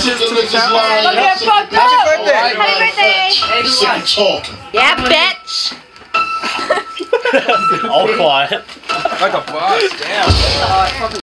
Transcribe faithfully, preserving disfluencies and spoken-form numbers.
wishes to the chat. Happy birthday! Happy birthday! Stop talking. Yeah, bitch! All quiet. Like a boss, damn.